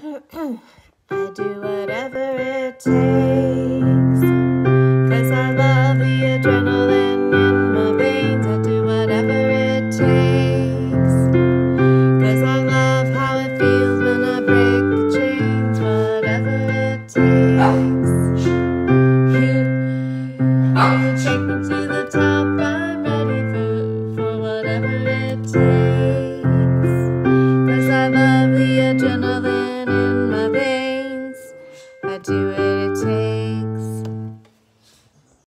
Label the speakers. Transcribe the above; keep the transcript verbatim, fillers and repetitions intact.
Speaker 1: I do whatever it takes, 'cause I love the adrenaline in my veins. I do whatever it takes, 'cause I love how it feels when I break the chains. Whatever it takes.